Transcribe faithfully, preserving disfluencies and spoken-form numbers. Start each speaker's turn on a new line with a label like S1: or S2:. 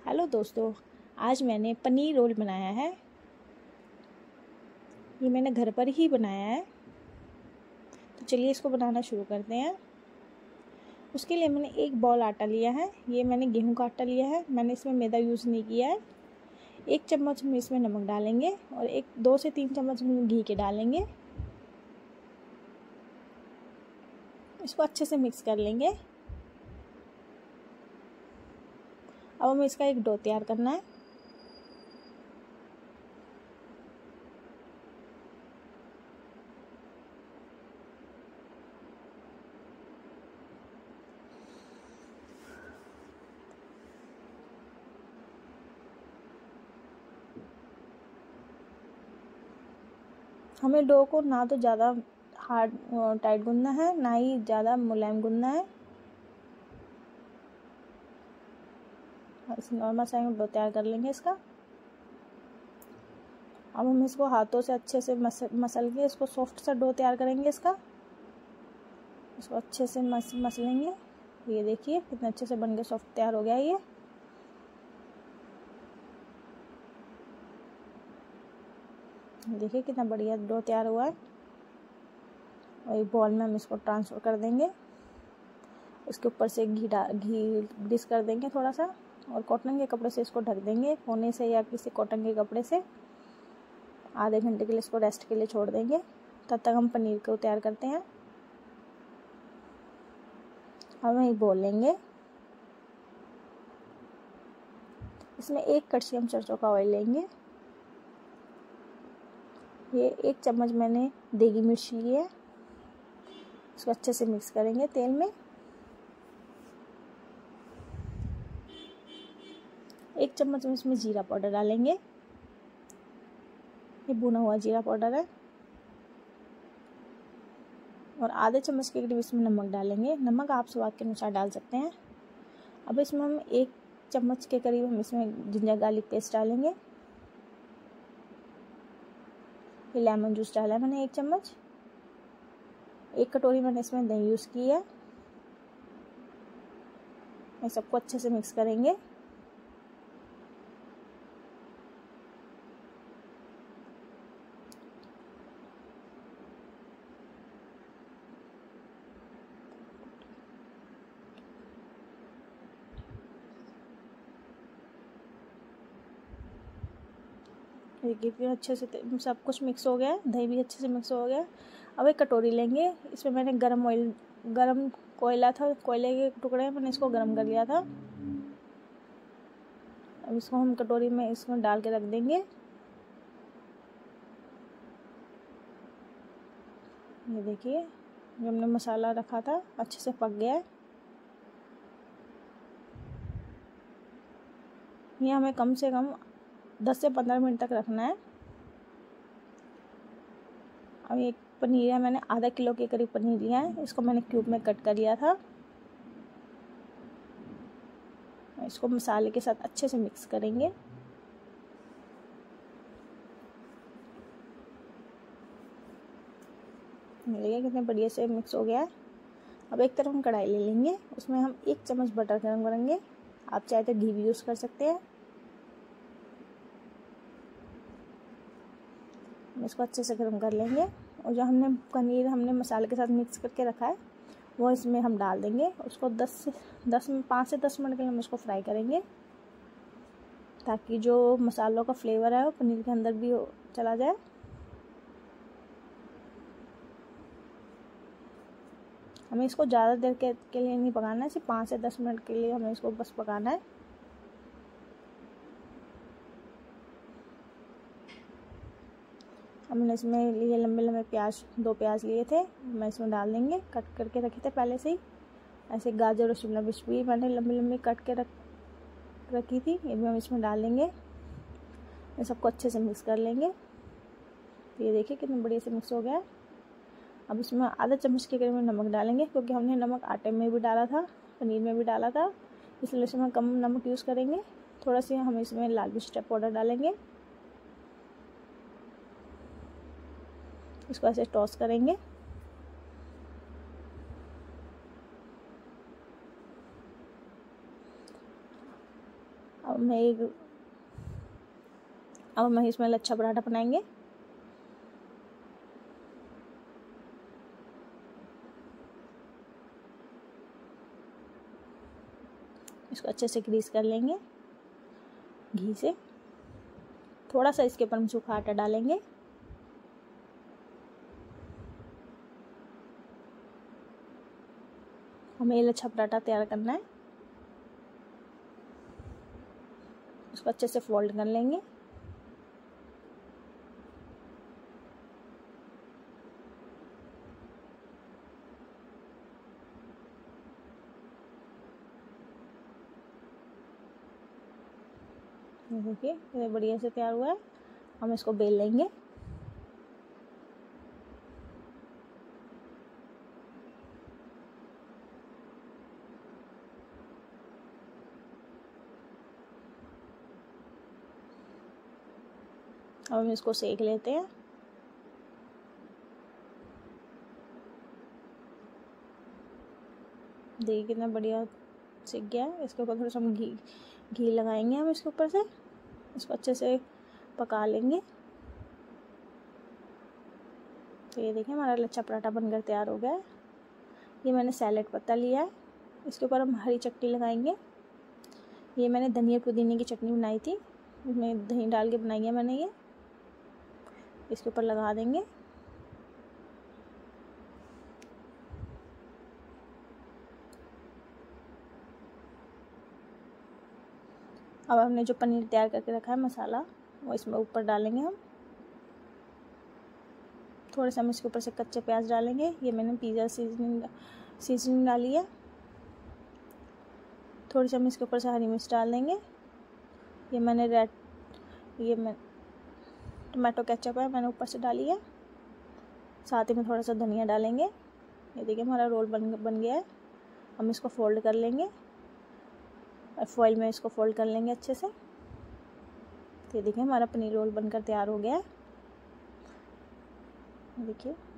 S1: Hello दोस्तों, आज मैंने पनीर रोल बनाया है। ये मैंने घर पर ही बनाया है। तो चलिए इसको बनाना शुरू करते हैं। उसके लिए मैंने एक बॉल आटा लिया है। ये मैंने गेहूं का आटा लिया है। मैंने इसमें मैदा यूज़ नहीं किया है। एक चम्मच हम इसमें नमक डालेंगे और एक दो से तीन चम्मच हम घी के डालेंगे। इसको अच्छे से मिक्स कर लेंगे। अब हमें इसका एक डो तैयार करना है। हमें डो को ना तो ज़्यादा हार्ड टाइट गूंदना है, ना ही ज़्यादा मुलायम गूंदना है। इस नॉर्मल साइज में डो तैयार कर लेंगे इसका। अब हम इसको हाथों से अच्छे से मसल मसल के इसको सॉफ्ट सा डो तैयार करेंगे इसका। इसको अच्छे से मस मसलेंगे। ये देखिए कितने अच्छे से बन के सॉफ्ट तैयार हो गया ये। देखिए कितना बढ़िया डो तैयार हुआ है। और एक बॉल में हम इसको ट्रांसफ़र कर देंगे। इसके ऊपर से घी डाल घी ग्रीस कर देंगे थोड़ा सा, और कॉटन के कपड़े से इसको ढक देंगे, कोने से या किसी कॉटन के कपड़े से। आधे घंटे के लिए इसको रेस्ट के लिए छोड़ देंगे। तब तक हम पनीर को तैयार करते हैं। हम वही बोल लेंगे। इसमें एक कड़छी हम सरसों का ऑयल लेंगे। ये एक चम्मच मैंने देगी मिर्च ली है। इसको अच्छे से मिक्स करेंगे तेल में। एक चम्मच में इसमें जीरा पाउडर डालेंगे। ये भुना हुआ जीरा पाउडर है। और आधे चम्मच के करीब इसमें नमक डालेंगे। नमक आप स्वाद के अनुसार डाल सकते हैं। अब इसमें हम एक चम्मच के करीब हम इसमें जिंजर गार्लिक पेस्ट डालेंगे। ये लेमन जूस डाला है मैंने एक चम्मच। एक कटोरी मैंने इसमें दही यूज़ की है। ये सबको अच्छे से मिक्स करेंगे। देखिए अच्छे से सब कुछ मिक्स हो गया है। दही भी अच्छे से मिक्स हो गया। अब एक कटोरी लेंगे। इसमें मैंने गरम ऑयल गरम कोयला था, कोयले के टुकड़े मैंने इसको गरम कर लिया था। अब इसको हम कटोरी में इसमें डाल के रख देंगे। ये देखिए जो हमने मसाला रखा था अच्छे से पक गया है। ये हमें कम से कम दस से पंद्रह मिनट तक रखना है। अब एक पनीर है, मैंने आधा किलो के करीब पनीर लिया है। इसको मैंने क्यूब में कट कर लिया था। इसको मसाले के साथ अच्छे से मिक्स करेंगे। देखिए कितने बढ़िया से मिक्स हो गया है। अब एक तरफ हम कढ़ाई ले लेंगे। उसमें हम एक चम्मच बटर गरम करेंगे। आप चाहे तो घी भी यूज़ कर सकते हैं। इसको अच्छे से गर्म कर लेंगे। और जो हमने पनीर हमने मसाले के साथ मिक्स करके रखा है वो इसमें हम डाल देंगे। उसको दस से दस पाँच से दस मिनट के लिए हम इसको फ्राई करेंगे, ताकि जो मसालों का फ्लेवर है वो पनीर के अंदर भी चला जाए। हमें इसको ज़्यादा देर के, के लिए नहीं पकाना है। सिर्फ पाँच से दस मिनट के लिए हमें इसको बस पकाना है। हमने इसमें लिए लंबे लंबे प्याज, दो प्याज लिए थे, मैं इसमें डाल देंगे। कट करके रखे थे पहले से ही। ऐसे गाजर और शिमला मिर्च भी मैंने लंबी लंबी कट के रख रखी थी, ये भी हम इसमें डाल देंगे। ये सबको अच्छे से मिक्स कर लेंगे। ये देखिए कितने बढ़िया से मिक्स हो गया है। अब इसमें आधा चम्मच के करीब नमक डालेंगे, क्योंकि हमने नमक आटे में भी डाला था, पनीर में भी डाला था, इसलिए इसमें कम नमक यूज़ करेंगे। थोड़ा सा हम इसमें लाल मिर्च पाउडर डालेंगे। इसको ऐसे टॉस करेंगे। अब अब मैं एक अब हम इसमें लच्छा पराठा बनाएंगे। इसको अच्छे से ग्रीस कर लेंगे घी से। थोड़ा सा इसके ऊपर हम सूखा आटा डालेंगे। हमें ये लच्छा पराठा तैयार करना है। इसको अच्छे से फोल्ड कर लेंगे। देखिए ये बढ़िया से तैयार हुआ है। हम इसको बेल लेंगे। अब हम इसको सेक लेते हैं। देखिए कितना बढ़िया सेक गया है। इसके ऊपर थोड़ा सा हम घी घी लगाएंगे हम इसके ऊपर से। इसको अच्छे से पका लेंगे। तो ये देखिए हमारा लच्छा पराठा बनकर तैयार हो गया है। ये मैंने सैलेड पत्ता लिया है। इसके ऊपर हम हरी चटनी लगाएंगे। ये मैंने धनिया पुदीने की चटनी बनाई थी, इसमें दही डाल के बनाई है मैंने। ये इसके ऊपर लगा देंगे। अब हमने जो पनीर तैयार करके रखा है मसाला, वो इसमें ऊपर डालेंगे हम। थोड़ा सा हम इसके ऊपर से कच्चे प्याज डालेंगे। ये मैंने पिज़्ज़ा सीजनिंग सीजनिंग डाली है। थोड़ी सी हम इसके ऊपर से हरी मिर्च डाल देंगे। ये मैंने रेड ये मैं टमाटो केचप है, मैंने ऊपर से डाली है। साथ ही में थोड़ा सा धनिया डालेंगे। ये देखिए हमारा रोल बन बन गया है। हम इसको फोल्ड कर लेंगे। फॉइल में इसको फोल्ड कर लेंगे अच्छे से। तो ये देखिए हमारा पनीर रोल बनकर तैयार हो गया है। देखिए